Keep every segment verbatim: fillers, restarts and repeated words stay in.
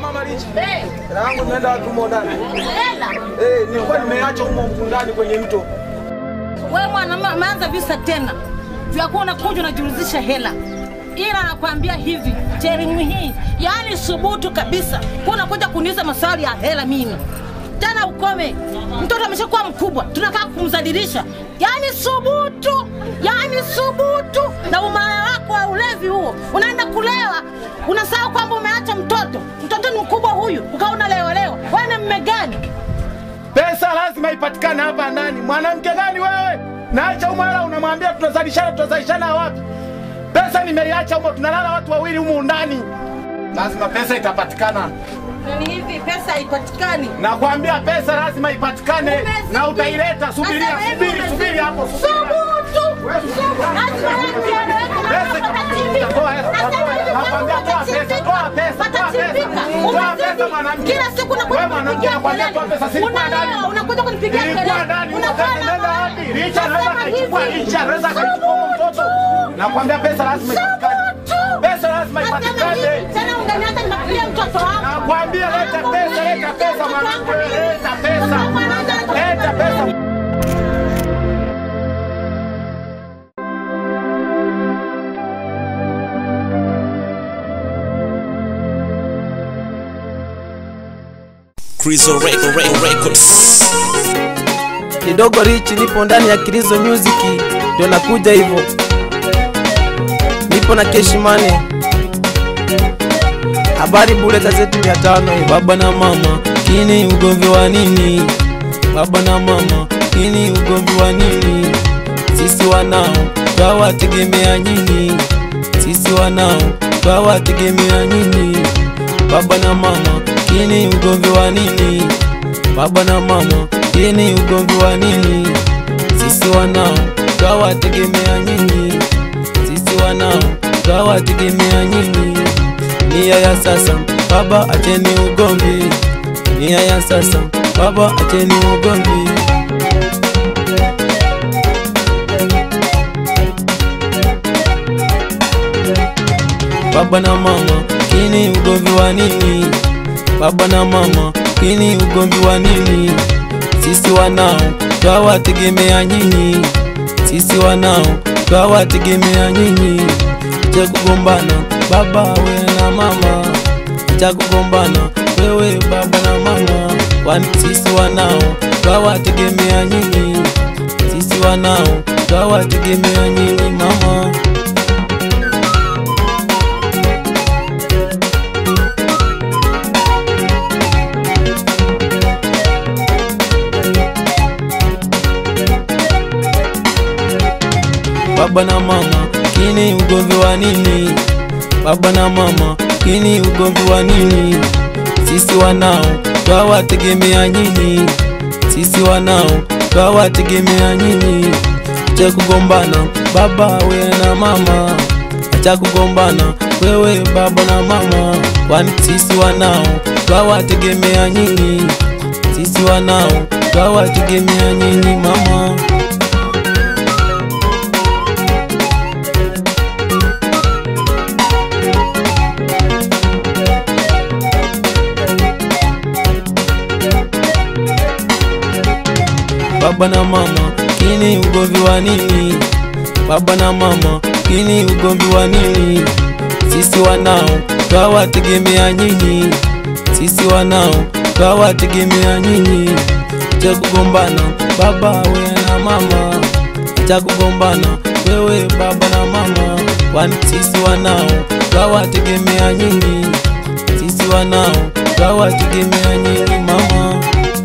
mama Lichi. Eh. Hela yangu imeenda wapi huko ndani? Hela. Eh, nilikuwa nimeacha huko ndani kwenye mto. Wewe mwana umeanza visa tena. Vya kuona kuja unajirudisha hela. Ila nakwambia hivi, Jeremy hii, yani subutu kabisa. Kuna kuja kuniuliza maswali ya hela mimi. Tena ukome. Mtoto ameshakuwa mkubwa, tunakaa kumzadilisha. Yani subutu, yani subutu. Na umaya wako wa ulevi huo, unaenda kulewa, unasahau kwamba umeacha mtoto. Mtoto ni mkubwa huyu, ukaona leo leo. Wewe ni mme gani? Pesa lazima ipatikane hapa ndani. Mwanamke gani wewe? Naacha umara unamwambia tunazalishana tunazalishana wapi? Pesa nimeiacha huko, tunalala watu wawili huko ndani. Lazima pesa itapatikana. Nani hivi pesa haipatikani? Nakwambia pesa lazima ipatikane na utaileta. Subiria, subiri, subiri hapo. Subutu. Nakwambia toa pesa, toa pesa, toa pesa. Toa pesa mwanamke. Kila siku unakuja kunipigia nakwambia toa pesa, si kwa ndani. Unakuja kunipigia kelele. Kwa ndani, unakwenda wapi? Licha anaweza kuchukua, Licha anaweza kuchukua mtoto. Nakwambia pesa lazima ipatikane. Pesa lazima ipatikane. Tena ungeniacha nikakulia mtoto wangu. Nakwambia leta pesa, leta pesa mwanangu, leta pesa. Leta pesa. Krizo Records. Kidogo Rich, nipo ndani ya Krizo Music, ndio nakuja hivyo. Nipo na Cash Money. Habari bure gazeti mia tano. Baba na mama, kini ugomvi wa nini? Baba na mama, kini ugomvi wa nini? Sisi wanao twawategemea nyinyi. Sisi wanao twawategemea nyinyi. Baba na mama, kini ugomvi wa nini? Baba na mama, kini ugomvi wa nini? Sisi wanao twawategemea nyinyi. Sisi wanao twawategemea nyinyi. Nia ya sasa, baba acheni ugomvi. Nia ya sasa, baba acheni ugomvi. Baba na mama, kini ugomvi wa nini? Baba na mama, kini ugomvi wa nini? Sisi wanao twawategemea nyinyi. Sisi wanao twawategemea nyinyi. Acha kugombana baba we na mama. Acha kugombana wewe baba na mama. Kwani sisi wanao twawategemea nyinyi. Sisi wanao twawategemea nyinyi mama. Baba na mama, kini ugomvi wa nini? Baba na mama, kini ugomvi wa nini? Sisi wanao twawategemea nyinyi. Sisi wanao twawategemea nyinyi. Acha kugombana baba we na mama. Acha kugombana wewe baba na mama. Kwani sisi wanao twawategemea nyinyi. Sisi wanao twawategemea nyinyi mama. Baba na mama, kini ugomvi wa nini? Baba na mama, kini ugomvi wa nini? Sisi wanao twawategemea nyinyi. Sisi wanao twawategemea nyinyi. Acha kugombana baba we na mama. Acha kugombana wewe baba na mama. Kwani sisi wanao twawategemea nyinyi. Sisi wanao twawategemea nyinyi mama.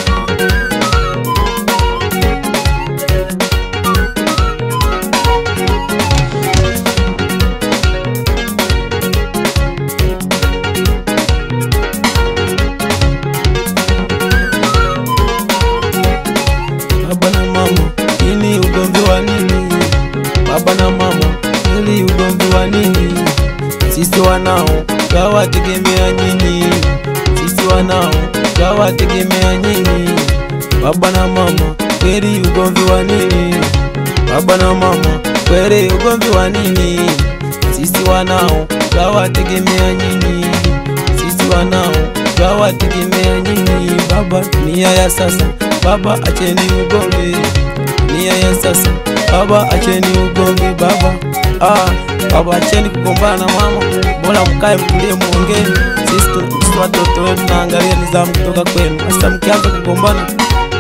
Baba na mama, kini ugomvi wa nini? Baba na mama, kini ugomvi wa nini? Sisi wanao twawategemea nyinyi. Sisi wanao twawategemea nyinyi. Baba na mama, kweli ugomvi wa nini? Baba na mama, kweli ugomvi wa nini? Sisi wanao twawategemea nyinyi. Sisi wanao twawategemea nyinyi baba. Dunia ya sasa baba, acheni ugomvi. Dunia ya sasa baba, acheni ugomvi baba. Ah, baba acheni kugombana mama, bora mkae mtulie muongee. Sisi tu watoto wetu tunaangalia nizamu kutoka kwenu. Sasa mkianza kugombana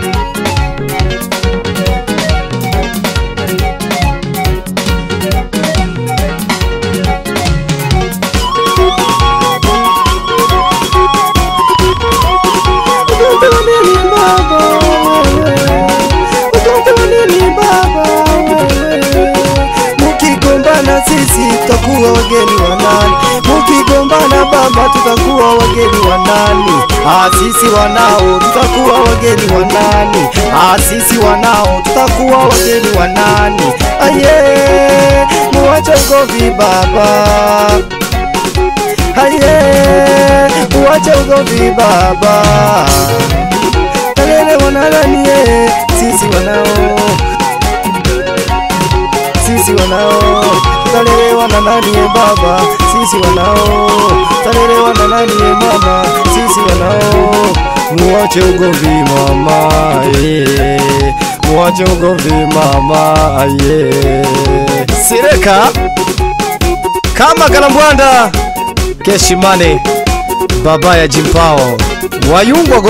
mukigombana sisi tutakuwa wageni wa nani? Mukigombana baba tutakuwa wageni wa nani? Ah, sisi wanao tutakuwa wageni wa nani? Ah, sisi wanao tutakuwa wageni wa nani? Aye, muache ugomvi baba. Aye, muache ugomvi baba. Talele wanalani eh, sisi wanao. Sisi wanao, tutalelewa na nani e baba? Sisi wanao, tutalelewa na nani e mama? Sisi wanao, muache ugomvi mama, yeah. Muache ugomvi mama, yeah. Sireka kama Kalambwanda Keshimane, baba ya Jimpao wayungwago.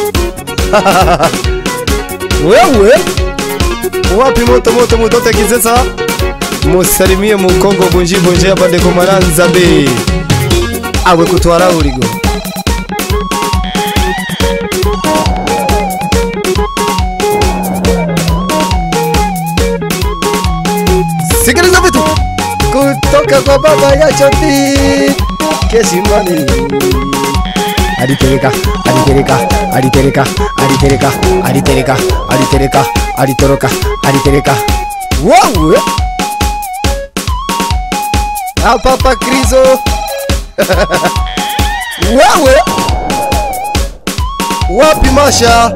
Wewe wapi moto moto mutote kizesa? Musalimie mukongo bunji bunji abande kumananza be. Awe kutwara uligo. Sikiliza vitu kutoka kwa baba ya Choti Keshimane. Alitereka, alitereka, alitereka, alitereka, alitereka, alitereka, alitoroka, alitereka. Wow! Hapa hapa Krizo. Wow! Wapi Masha?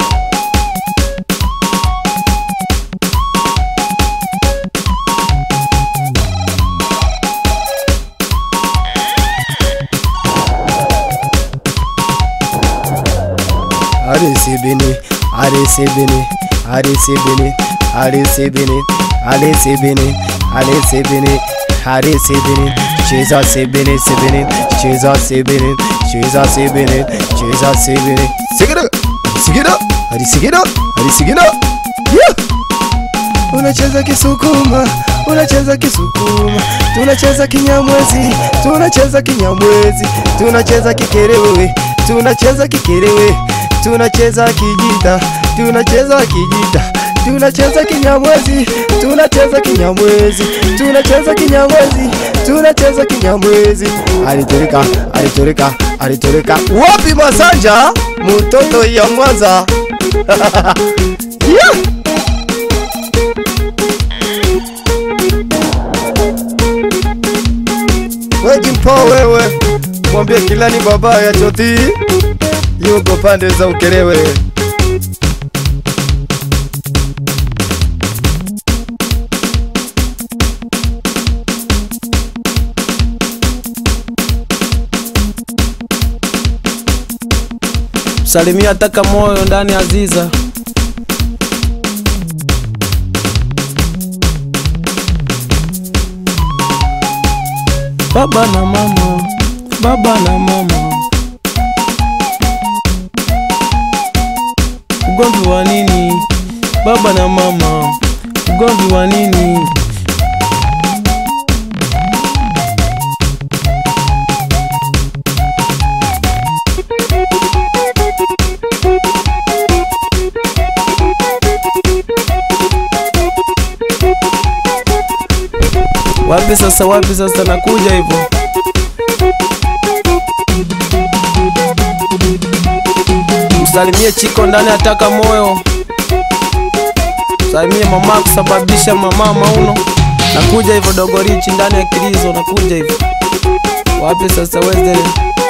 Aresebene, aresebene, aresebene, aresebene, aresebene, aresebene, aresebene, cheza sebene sebene, cheza sebene, cheza sebene, cheza sebene. Sigida, sigida, arisigida, arisigida. Yeah! Unacheza Kisukuma, unacheza Kisukuma, tunacheza Kinyamwezi, tunacheza Kinyamwezi, tunacheza Kikerewe, tunacheza Kikerewe. Tunacheza kijita, tunacheza kijita, tunacheza Kinyamwezi, tunacheza Kinyamwezi, tunacheza Kinyamwezi, tunacheza Kinyamwezi. Alitereka, alitereka, alitereka. Wapi Masanja? Mutoto ya Mwanza. Yeah! Wewe Jimpao wewe, mwambie Kilani baba ya Choti yuko pande za Ukerewe. Salimia taka moyo ndani Aziza. Baba na mama, baba na mama, ugomvi wa nini? Baba na mama, ugomvi wa nini? Wapi sasa, wapi sasa, nakuja hivyo. Msalimie Chiko ndani ataka moyo. Msalimie mama kusababisha mama mauno. Nakuja hivyo Dogo Richi ndani ya Kilizo, nakuja hivyo. Wapi sasa Wednesday?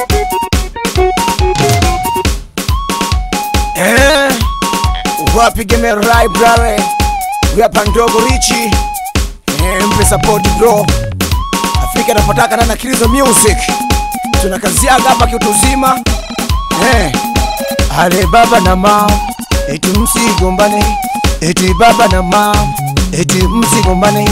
Eh, wapi game right brother? Hapa Dogo Richi. Eh, mpe support bro. Afrika inapotaka na Kilizo Music. Tunakaziaga hapa kiutuzima. eh, ale baba na mama eti msigombane, eti baba na mama eti msigombane.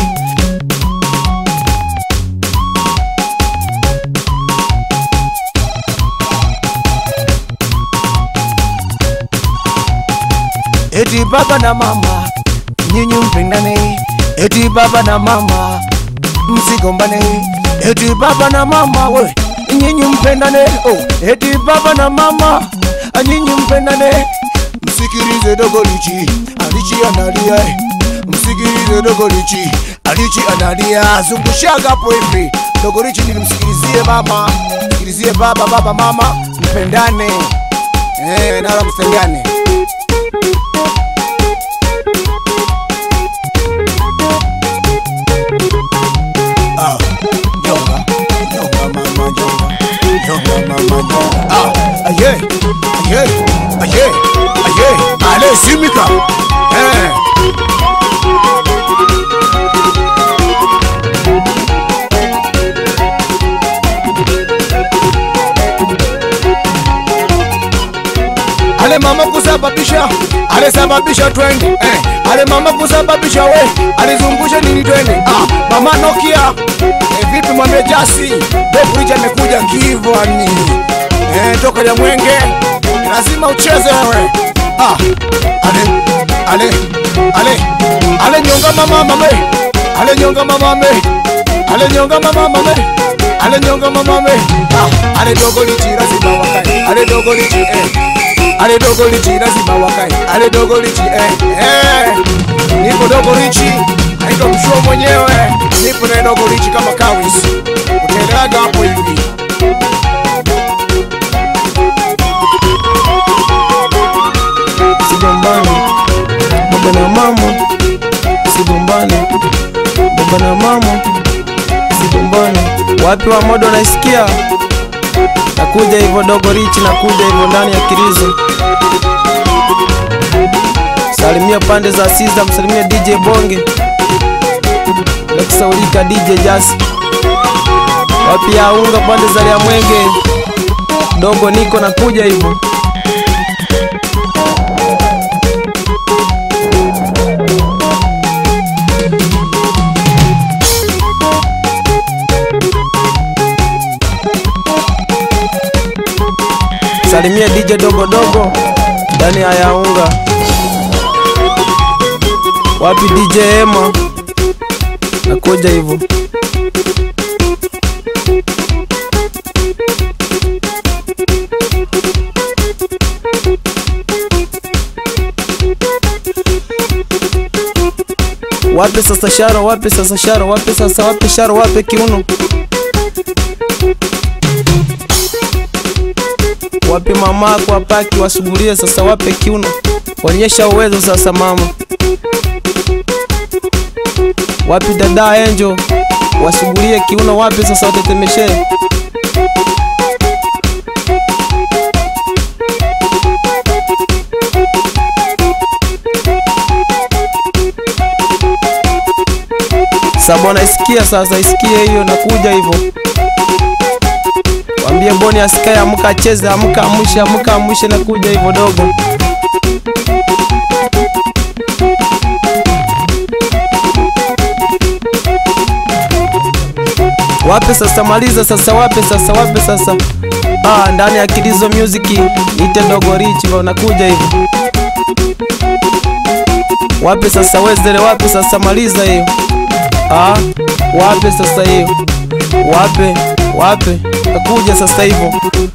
Eti baba na mama nyinyi mpendane, eti baba na mama msigombane, eti baba na mama we nyinyi mpendane. Oh, eti baba na mama nyinyi mpendane. Msikilize dogo Richi, Richi analia. Msikilize dogo Richi, Richi analia. Zungushaga hapo hivi dogo Richi, nilimsikilizie mama, msikilizie baba, baba mama mpendane, eh, nala msengane. Ah, nyonga, nyonga mama, nyonga, nyonga mama, nyonga. Ah, aye, aye, aye, aye, ale simika, eh. Ale mama kusababisha, ale sababisha twende, eh. Ale mama kusababisha we, alizungusha nini twende. Ah, mama Nokia, eh, vipi mwambie Jasi, Dogo Richi amekuja Kivwani. Eh, toka ya Mwenge, lazima ucheze wewe. Ah, ale, ale, ale, ale nyonga mama mame, ale nyonga mama mame, ale nyonga mama mame, ale nyonga mama mame. Ah, ale Dogo Richi lazima wakae, ale Dogo Richi eh. Ale Dogo Richi lazima wakae, ale Dogo Richi eh, eh. Nipo Dogo Richi, haiko mshuo mwenyewe. Nipo na Dogo Richi kama Kawis, uteleaga hapo hivi. Sigombane baba na mama, sigombane baba na mama, sigombane. Wapi wa modo naisikia? Nakuja hivyo Dogo Richi, nakuja hivyo ndani ya Kirizo. Salimia pande za Siza, msalimia D J Bonge, nakusaulika D J Jasi. Wapi ya unga pande za ya Mwenge, Dogo niko nakuja hivyo. Salimia D J Dogo Dogo ndani ya Yaunga. Wapi D J Emma, nakuja hivyo. Wapi sasa Sharo, wapi sasa Sharo, wapi sasa, wapi Sharo, wapi kiuno, wapi mama kwa paki wasugulie sasa, wapi kiuno, onyesha uwezo sasa mama. Wapi dada Angel, wasugulie kiuno, wapi sasa, watetemeshe. Sabona isikia sasa, isikie hiyo, nakuja hivyo. Wambie Boni asikae, amuka cheze, amuka amushe, amuka amushe, nakuja hivyo Dogo. Wapi sasa, maliza sasa, wapi sasa, wapi sasa. Ah, ndani ya Kirizo Music, ite Dogo Richi kwa nakuja hivyo. Wapi sasa Wezere, wapi sasa, maliza hiyo. Ah, wapi sasa hiyo, wapi, wapi, nakuja sasa hivyo.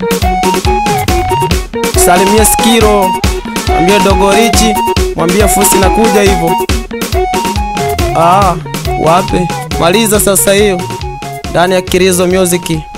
Salimia Skiro, mwambie Dogo Richi, mwambie Fusi nakuja hivyo. Ah, wapi, maliza sasa hiyo ndani ya Kirizo Music.